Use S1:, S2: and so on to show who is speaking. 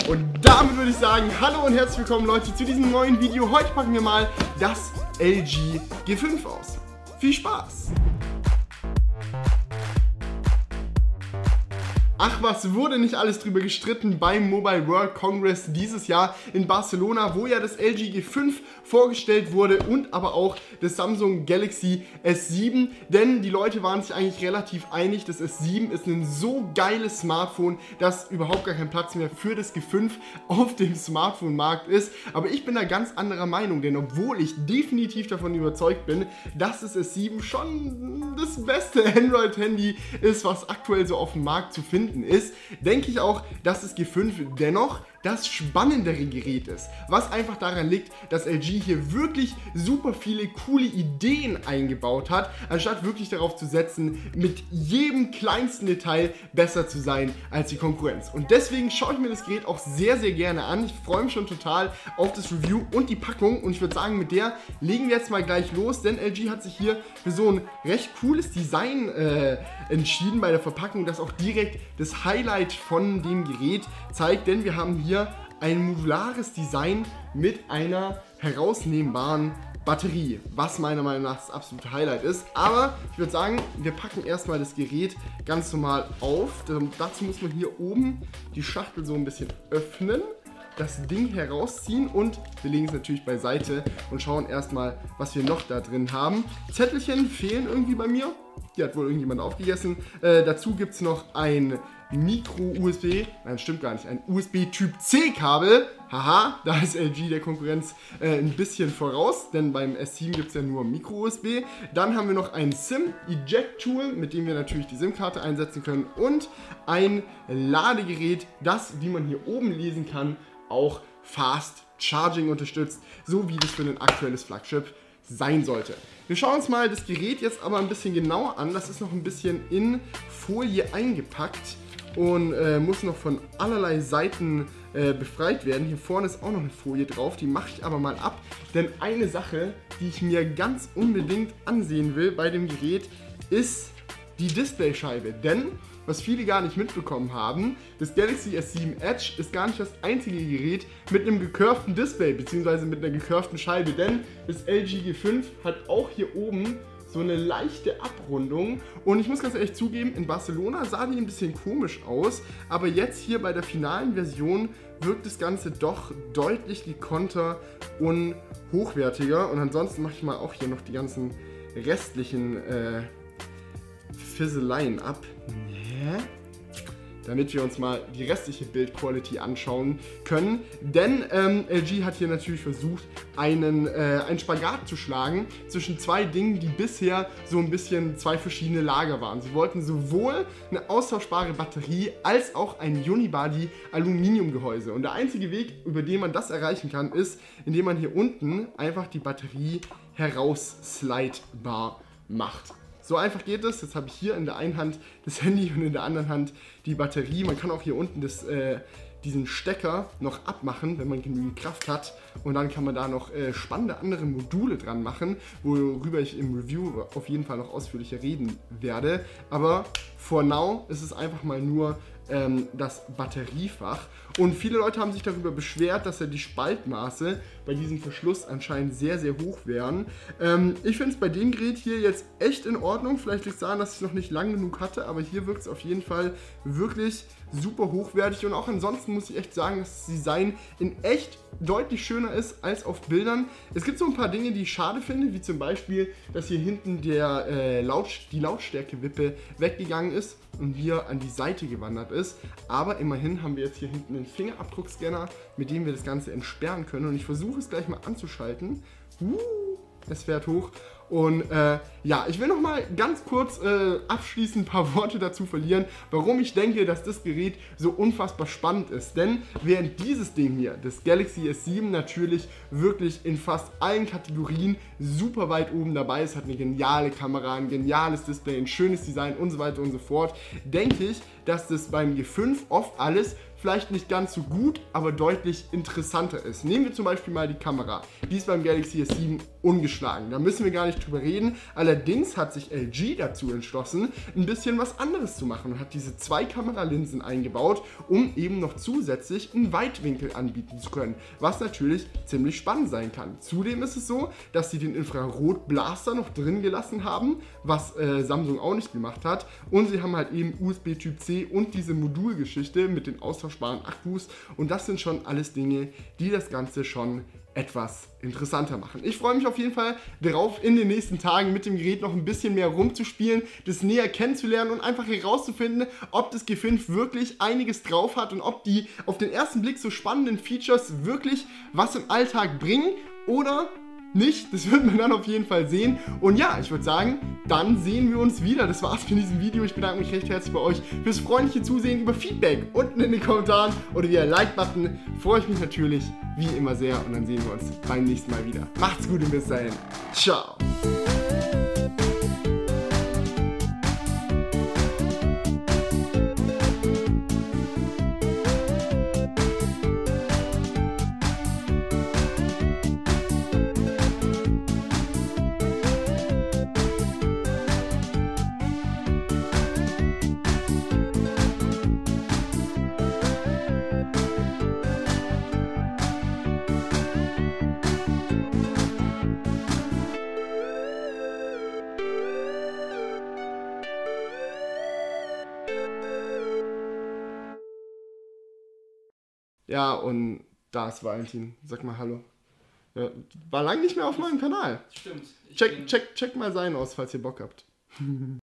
S1: Und damit würde ich sagen, hallo und herzlich willkommen Leute zu diesem neuen Video. Heute packen wir mal das LG G5 aus. Viel Spaß! Ach, was wurde nicht alles drüber gestritten beim Mobile World Congress dieses Jahr in Barcelona, wo ja das LG G5 vorgestellt wurde und aber auch das Samsung Galaxy S7, denn die Leute waren sich eigentlich relativ einig, das S7 ist ein so geiles Smartphone, dass überhaupt gar kein Platz mehr für das G5 auf dem Smartphone-Markt ist, aber ich bin da ganz anderer Meinung, denn obwohl ich definitiv davon überzeugt bin, dass das S7 schon das beste Android-Handy ist, was aktuell so auf dem Markt zu finden ist, denke ich auch, dass das G5 dennoch das spannendere Gerät ist. Was einfach daran liegt, dass LG hier wirklich super viele coole Ideen eingebaut hat, anstatt wirklich darauf zu setzen, mit jedem kleinsten Detail besser zu sein als die Konkurrenz. Und deswegen schaue ich mir das Gerät auch sehr, sehr gerne an. Ich freue mich schon total auf das Review und die Packung. Und ich würde sagen, mit der legen wir jetzt mal gleich los, denn LG hat sich hier für so ein recht cooles Design entschieden bei der Verpackung, das auch direkt das Highlight von dem Gerät zeigt, denn wir haben hier ein modulares Design mit einer herausnehmbaren Batterie, was meiner Meinung nach das absolute Highlight ist. Aber ich würde sagen, wir packen erstmal das Gerät ganz normal auf. Dazu muss man hier oben die Schachtel so ein bisschen öffnen, das Ding herausziehen und wir legen es natürlich beiseite und schauen erstmal, was wir noch da drin haben. Zettelchen fehlen irgendwie bei mir. Die hat wohl irgendjemand aufgegessen. Dazu gibt es noch ein Micro-USB, nein, stimmt gar nicht, ein USB-Typ-C-Kabel. Haha, da ist LG der Konkurrenz ein bisschen voraus, denn beim S7 gibt es ja nur Micro-USB. Dann haben wir noch ein SIM-Eject-Tool, mit dem wir natürlich die SIM-Karte einsetzen können und ein Ladegerät, das, wie man hier oben lesen kann, auch Fast Charging unterstützt, so wie das für ein aktuelles Flagship sein sollte. Wir schauen uns mal das Gerät jetzt aber ein bisschen genauer an. Das ist noch ein bisschen in Folie eingepackt und muss noch von allerlei Seiten befreit werden. Hier vorne ist auch noch eine Folie drauf, die mache ich aber mal ab, denn eine Sache, die ich mir ganz unbedingt ansehen will bei dem Gerät, ist die Displayscheibe, denn was viele gar nicht mitbekommen haben, das Galaxy S7 Edge ist gar nicht das einzige Gerät mit einem gecurvten Display bzw. mit einer gecurvten Scheibe, denn das LG G5 hat auch hier oben so eine leichte Abrundung und ich muss ganz ehrlich zugeben, in Barcelona sah die ein bisschen komisch aus, aber jetzt hier bei der finalen Version wirkt das Ganze doch deutlich gekonnter und hochwertiger und ansonsten mache ich mal auch hier noch die ganzen restlichen Fizzeleien ab, damit wir uns mal die restliche Bildquality anschauen können, denn LG hat hier natürlich versucht, einen Spagat zu schlagen zwischen zwei Dingen, die bisher so ein bisschen zwei verschiedene Lager waren. Sie wollten sowohl eine austauschbare Batterie als auch ein Unibody Aluminiumgehäuse und der einzige Weg, über den man das erreichen kann, ist, indem man hier unten einfach die Batterie herausslidbar macht. So einfach geht es. Jetzt habe ich hier in der einen Hand das Handy und in der anderen Hand die Batterie. Man kann auch hier unten diesen Stecker noch abmachen, wenn man genügend Kraft hat. Und dann kann man da noch spannende andere Module dran machen, worüber ich im Review auf jeden Fall noch ausführlicher reden werde. Aber for now ist es einfach mal nur das Batteriefach. Und viele Leute haben sich darüber beschwert, dass ja die Spaltmaße bei diesem Verschluss anscheinend sehr, sehr hoch wären. Ich finde es bei dem Gerät hier jetzt echt in Ordnung. Vielleicht liegt es daran, dass ich es noch nicht lang genug hatte, aber hier wirkt es auf jeden Fall wirklich super hochwertig. Und auch ansonsten muss ich echt sagen, dass das Design in echt deutlich schöner ist als auf Bildern. Es gibt so ein paar Dinge, die ich schade finde, wie zum Beispiel, dass hier hinten die Lautstärkewippe weggegangen ist und hier an die Seite gewandert ist. Aber immerhin haben wir jetzt hier hinten einen Fingerabdruckscanner, mit dem wir das Ganze entsperren können. Und ich versuche es gleich mal anzuschalten. Es fährt hoch. Und ja, ich will noch mal ganz kurz abschließend ein paar Worte dazu verlieren, warum ich denke, dass das Gerät so unfassbar spannend ist. Denn während dieses Ding hier, das Galaxy S7, natürlich wirklich in fast allen Kategorien super weit oben dabei ist, hat eine geniale Kamera, ein geniales Display, ein schönes Design und so weiter und so fort, denke ich, dass das beim G5 oft alles vielleicht nicht ganz so gut, aber deutlich interessanter ist. Nehmen wir zum Beispiel mal die Kamera. Die ist beim Galaxy S7 ungeschlagen. Da müssen wir gar nicht drüber reden. Allerdings hat sich LG dazu entschlossen, ein bisschen was anderes zu machen und hat diese 2 Kameralinsen eingebaut, um eben noch zusätzlich einen Weitwinkel anbieten zu können, was natürlich ziemlich spannend sein kann. Zudem ist es so, dass sie den Infrarot-Blaster noch drin gelassen haben, was Samsung auch nicht gemacht hat, und sie haben halt eben USB Typ C und diese Modulgeschichte mit den austauschbaren Akkus, und das sind schon alles Dinge, die das Ganze schon etwas interessanter machen. Ich freue mich auf jeden Fall darauf, in den nächsten Tagen mit dem Gerät noch ein bisschen mehr rumzuspielen, das näher kennenzulernen und einfach herauszufinden, ob das G5 wirklich einiges drauf hat und ob die auf den ersten Blick so spannenden Features wirklich was im Alltag bringen oder nicht. Das wird man dann auf jeden Fall sehen. Und ja, ich würde sagen, dann sehen wir uns wieder. Das war's mit diesem Video. Ich bedanke mich recht herzlich bei euch fürs freundliche Zusehen. Über Feedback unten in den Kommentaren oder via Like-Button freue ich mich natürlich wie immer sehr. Und dann sehen wir uns beim nächsten Mal wieder. Macht's gut und bis dahin. Ciao. Ja, und da ist Valentin. Sag mal Hallo. Ja, war lange nicht mehr auf meinem Kanal.
S2: Stimmt.
S1: Check mal seinen aus, falls ihr Bock habt.